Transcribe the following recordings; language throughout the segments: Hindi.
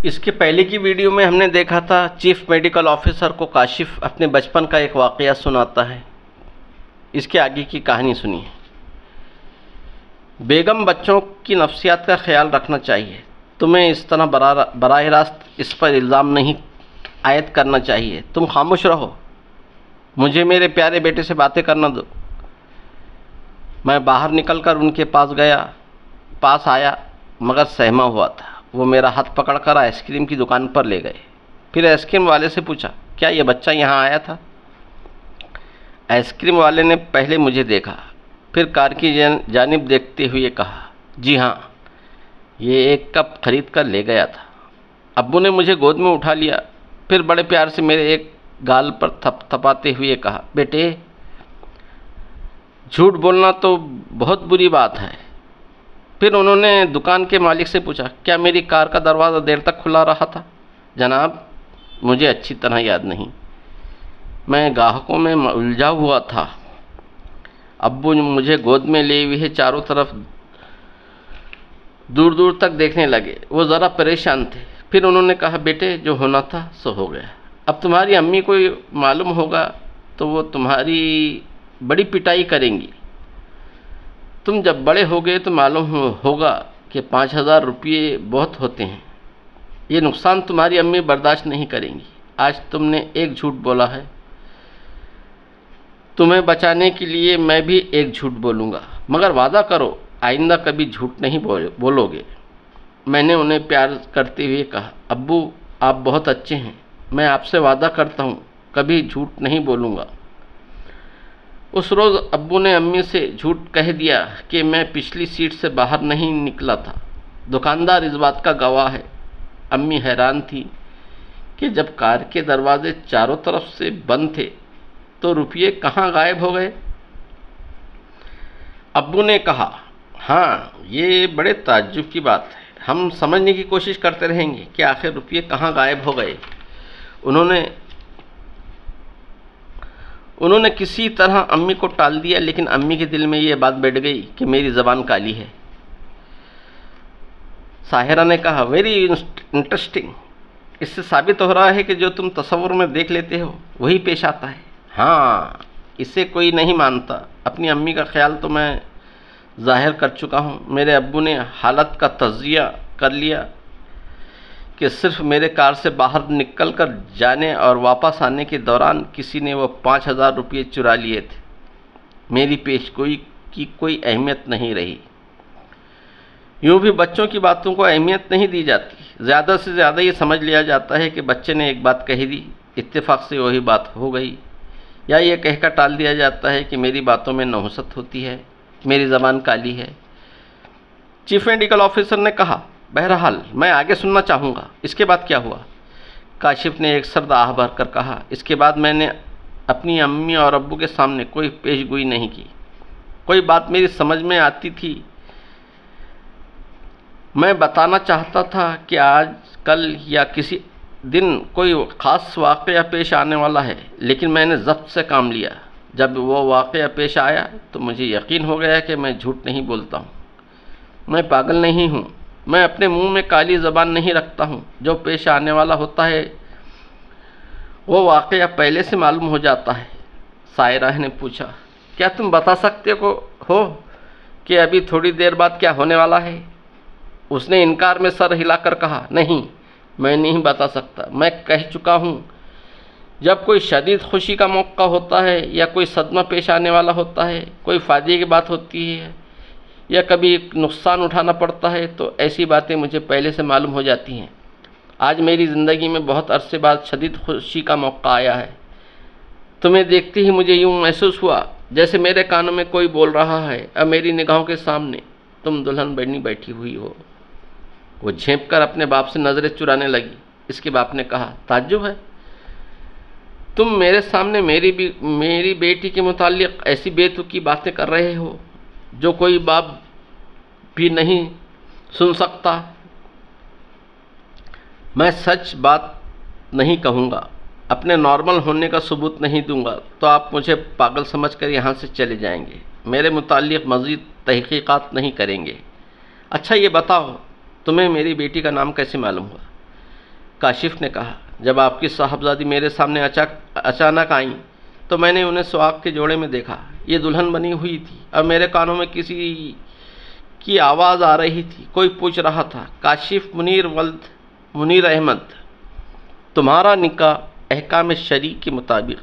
इसके पहले की वीडियो में हमने देखा था चीफ मेडिकल ऑफिसर को काशिफ अपने बचपन का एक वाक़या सुनाता है। इसके आगे की कहानी सुनिए। बेगम, बच्चों की नफ्सियात का ख्याल रखना चाहिए। तुम्हें इस तरह बराह रास्त इस पर इल्ज़ाम नहीं आयद करना चाहिए। तुम खामोश रहो, मुझे मेरे प्यारे बेटे से बातें करना दो। मैं बाहर निकलकर उनके पास आया मगर सहमा हुआ था। वो मेरा हाथ पकड़कर आइसक्रीम की दुकान पर ले गए। फिर आइसक्रीम वाले से पूछा, क्या ये बच्चा यहाँ आया था? आइसक्रीम वाले ने पहले मुझे देखा, फिर कार की जानिब देखते हुए कहा, जी हाँ, ये एक कप खरीद कर ले गया था। अब्बू ने मुझे गोद में उठा लिया, फिर बड़े प्यार से मेरे एक गाल पर थपथपाते हुए कहा, बेटे, झूठ बोलना तो बहुत बुरी बात है। फिर उन्होंने दुकान के मालिक से पूछा, क्या मेरी कार का दरवाज़ा देर तक खुला रहा था? जनाब, मुझे अच्छी तरह याद नहीं, मैं ग्राहकों में उलझा हुआ था। अब्बू मुझे गोद में लिए हुए चारों तरफ दूर दूर तक देखने लगे। वो ज़रा परेशान थे। फिर उन्होंने कहा, बेटे, जो होना था सो हो गया। अब तुम्हारी अम्मी को मालूम होगा तो वो तुम्हारी बड़ी पिटाई करेंगी। तुम जब बड़े हो गए तो मालूम होगा कि 5,000 रुपये बहुत होते हैं। ये नुकसान तुम्हारी अम्मी बर्दाश्त नहीं करेंगी। आज तुमने एक झूठ बोला है, तुम्हें बचाने के लिए मैं भी एक झूठ बोलूँगा, मगर वादा करो आइंदा कभी झूठ नहीं बोलोगे। मैंने उन्हें प्यार करते हुए कहा, अब्बू, आप बहुत अच्छे हैं, मैं आपसे वादा करता हूँ कभी झूठ नहीं बोलूँगा। उस रोज़ अब्बू ने अम्मी से झूठ कह दिया कि मैं पिछली सीट से बाहर नहीं निकला था। दुकानदार इस बात का गवाह है। अम्मी हैरान थी कि जब कार के दरवाजे चारों तरफ से बंद थे तो रुपये कहाँ गायब हो गए। अब्बू ने कहा, हाँ, ये बड़े ताज्जुब की बात है। हम समझने की कोशिश करते रहेंगे कि आखिर रुपये कहाँ गायब हो गए। उन्होंने किसी तरह अम्मी को टाल दिया, लेकिन अम्मी के दिल में ये बात बैठ गई कि मेरी ज़बान काली है। साहिरा ने कहा, वेरी इंटरेस्टिंग। इससे साबित हो रहा है कि जो तुम तस्वुर में देख लेते हो वही पेश आता है। हाँ, इसे कोई नहीं मानता। अपनी अम्मी का ख्याल तो मैं जाहिर कर चुका हूँ। मेरे अब्बू ने हालत का तज़किया कर लिया कि सिर्फ मेरे कार से बाहर निकल कर जाने और वापस आने के दौरान किसी ने वो 5,000 रुपये चुरा लिए थे। मेरी पेशगोई की कोई अहमियत नहीं रही। यूँ भी बच्चों की बातों को अहमियत नहीं दी जाती। ज़्यादा से ज़्यादा ये समझ लिया जाता है कि बच्चे ने एक बात कही दी, इत्तेफाक से वही बात हो गई, या ये कहकर टाल दिया जाता है कि मेरी बातों में नहुसत होती है, मेरी ज़बान काली है। चीफ मेडिकल ऑफिसर ने कहा, बहरहाल मैं आगे सुनना चाहूँगा, इसके बाद क्या हुआ? काशिफ ने एक सर्द आह भर कर कहा, इसके बाद मैंने अपनी अम्मी और अब्बू के सामने कोई पेशगोई नहीं की। कोई बात मेरी समझ में आती थी, मैं बताना चाहता था कि आज, कल या किसी दिन कोई ख़ास वाक़या पेश आने वाला है, लेकिन मैंने ज़ब्त से काम लिया। जब वो वाक़या पेश आया तो मुझे यकीन हो गया कि मैं झूठ नहीं बोलता हूँ। मैं पागल नहीं हूँ। मैं अपने मुंह में काली ज़बान नहीं रखता हूँ। जो पेश आने वाला होता है वो वाक़या पहले से मालूम हो जाता है। सायरा ने पूछा, क्या तुम बता सकते हो कि अभी थोड़ी देर बाद क्या होने वाला है? उसने इनकार में सर हिलाकर कहा, नहीं, मैं नहीं बता सकता। मैं कह चुका हूँ, जब कोई शदीद खुशी का मौका होता है या कोई सदमा पेश आने वाला होता है, कोई फ़ायदे की बात होती है या कभी नुकसान उठाना पड़ता है, तो ऐसी बातें मुझे पहले से मालूम हो जाती हैं। आज मेरी ज़िंदगी में बहुत अरसे बाद शदीद खुशी का मौका आया है। तुम्हें देखते ही मुझे यूँ महसूस हुआ जैसे मेरे कानों में कोई बोल रहा है, अब मेरी निगाहों के सामने तुम दुल्हन बनी बैठी हुई हो। वो झेंप कर अपने बाप से नज़रें चुराने लगी। इसके बाप ने कहा, ताज्जुब है, तुम मेरे सामने मेरी बेटी के मुताल्लिक ऐसी बेतुकी बातें कर रहे हो जो कोई बाप भी नहीं सुन सकता। मैं सच बात नहीं कहूँगा, अपने नॉर्मल होने का सबूत नहीं दूंगा तो आप मुझे पागल समझकर यहाँ से चले जाएंगे। मेरे मुताल्लिक मज़ीद तहक़ीक़ात नहीं करेंगे। अच्छा ये बताओ, तुम्हें मेरी बेटी का नाम कैसे मालूम हुआ? काशिफ ने कहा, जब आपकी साहबजादी मेरे सामने अचानक आई तो मैंने उन्हें सुहाग के जोड़े में देखा। ये दुल्हन बनी हुई थी और मेरे कानों में किसी की आवाज़ आ रही थी। कोई पूछ रहा था, काशिफ मुनीर वल्द मुनीर अहमद, तुम्हारा निकाह अहकाम शरी के मुताबिक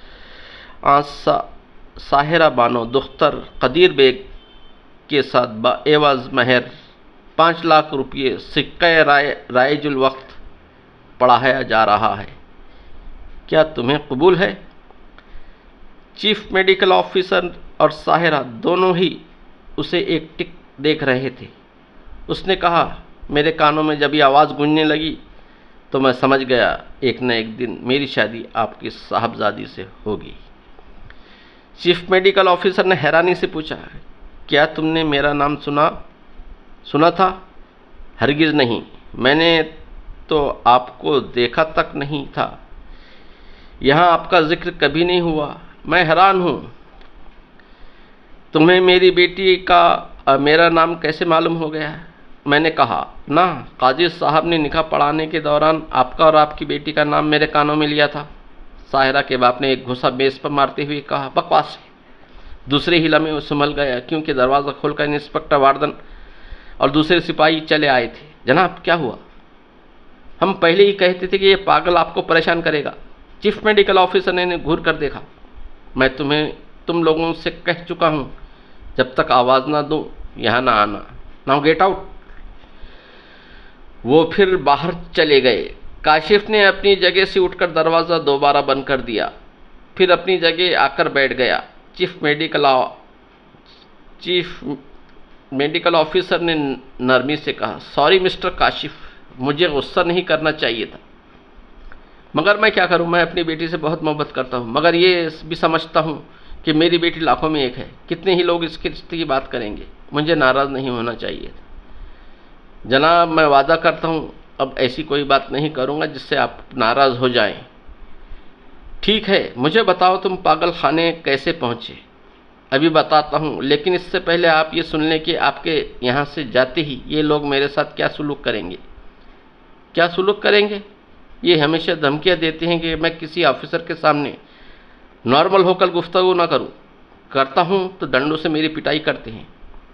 साहिरा बानो दुख्तर कदीर बेग के साथ बाएवाज महर 5 लाख रुपये सिक्के राइजुल वक्त पढ़ाया जा रहा है। क्या तुम्हें कबूल है? चीफ मेडिकल ऑफिसर और साहिरा दोनों ही उसे एक टिक देख रहे थे। उसने कहा, मेरे कानों में जब ये आवाज़ गूंजने लगी तो मैं समझ गया एक न एक दिन मेरी शादी आपकी साहबजादी से होगी। चीफ मेडिकल ऑफिसर ने हैरानी से पूछा, क्या तुमने मेरा नाम सुना था? हरगिज़ नहीं, मैंने तो आपको देखा तक नहीं था। यहाँ आपका जिक्र कभी नहीं हुआ। मैं हैरान हूँ, तुम्हें मेरी बेटी का मेरा नाम कैसे मालूम हो गया है? मैंने कहा ना, काजी साहब ने निकाह पढ़ाने के दौरान आपका और आपकी बेटी का नाम मेरे कानों में लिया था। साहिरा के बाप ने एक घुसा मेज़ पर मारते हुए कहा, बकवास है। दूसरे ही लम्हे वो संभल गया क्योंकि दरवाज़ा खोलकर इंस्पेक्टर वार्डन और दूसरे सिपाही चले आए थे। जनाब, क्या हुआ? हम पहले ही कहते थे कि ये पागल आपको परेशान करेगा। चीफ मेडिकल ऑफिसर ने घूर कर देखा। मैं तुम लोगों से कह चुका हूँ, जब तक आवाज़ ना दूँ यहाँ ना आना। Now get out. वो फिर बाहर चले गए। काशिफ ने अपनी जगह से उठकर दरवाज़ा दोबारा बंद कर दिया, फिर अपनी जगह आकर बैठ गया। चीफ मेडिकल ऑफिसर ने नरमी से कहा, सॉरी मिस्टर काशिफ, मुझे गुस्सा नहीं करना चाहिए था, मगर मैं क्या करूं? मैं अपनी बेटी से बहुत मोहब्बत करता हूं, मगर ये भी समझता हूं कि मेरी बेटी लाखों में एक है। कितने ही लोग इसके रिश्ते की बात करेंगे, मुझे नाराज़ नहीं होना चाहिए। जनाब, मैं वादा करता हूं अब ऐसी कोई बात नहीं करूंगा जिससे आप नाराज़ हो जाएं। ठीक है, मुझे बताओ तुम पागल खाने कैसे पहुँचे? अभी बताता हूँ, लेकिन इससे पहले आप ये सुन लें कि आपके यहाँ से जाते ही ये लोग मेरे साथ क्या सलूक करेंगे। क्या सलूक करेंगे? ये हमेशा धमकियाँ देते हैं कि मैं किसी ऑफिसर के सामने नॉर्मल होकर गुफ्तगू ना करूँ। करता हूँ तो डंडों से मेरी पिटाई करते हैं।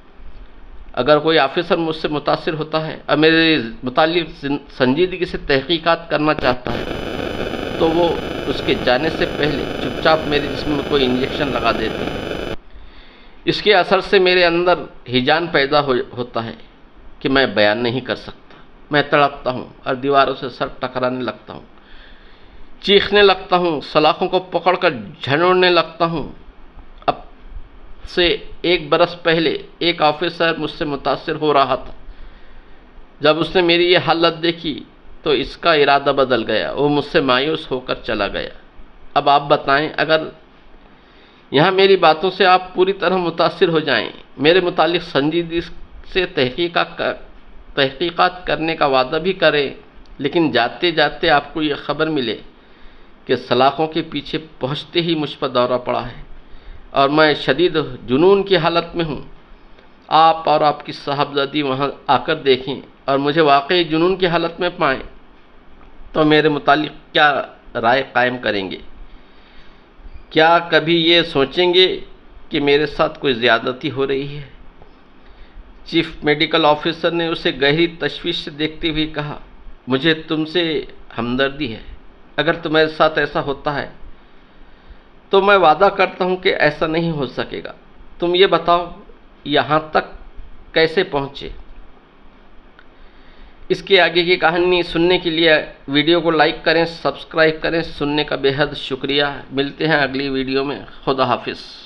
अगर कोई ऑफिसर मुझसे मुतासिर होता है और मेरे मुतालिक संजीदगी से तहकीकात करना चाहता है तो वो उसके जाने से पहले चुपचाप मेरे जिस्म में कोई इंजेक्शन लगा देते हैं। इसके असर से मेरे अंदर हिजान पैदा होता है कि मैं बयान नहीं कर सकता। मैं तड़पता हूँ और दीवारों से सर टकराने लगता हूँ, चीखने लगता हूँ, सलाखों को पकड़कर झनोड़ने लगता हूँ। अब से 1 बरस पहले एक ऑफिसर मुझसे मुतासिर हो रहा था। जब उसने मेरी ये हालत देखी तो इसका इरादा बदल गया, वो मुझसे मायूस होकर चला गया। अब आप बताएं, अगर यहाँ मेरी बातों से आप पूरी तरह मुतासिर हो जाएं, मेरे मुतालिक संजीदगी से तहकीकात करने का वादा भी करें, लेकिन जाते जाते आपको ये खबर मिले कि सलाखों के पीछे पहुँचते ही मुझ पर दौरा पड़ा है और मैं शदीद जुनून की हालत में हूँ, आप और आपकी साहबजादी वहाँ आकर देखें और मुझे वाकई जुनून की हालत में पाएँ तो मेरे मुतालिक क्या राय कायम करेंगे? क्या कभी ये सोचेंगे कि मेरे साथ कोई ज़्यादती हो रही है? चीफ मेडिकल ऑफिसर ने उसे गहरी तशवीश से देखते हुए कहा, मुझे तुमसे हमदर्दी है। अगर तुम्हारे साथ ऐसा होता है तो मैं वादा करता हूँ कि ऐसा नहीं हो सकेगा। तुम ये बताओ यहाँ तक कैसे पहुँचे? इसके आगे की कहानी सुनने के लिए वीडियो को लाइक करें, सब्सक्राइब करें। सुनने का बेहद शुक्रिया। मिलते हैं अगली वीडियो में। खुदा हाफिज़।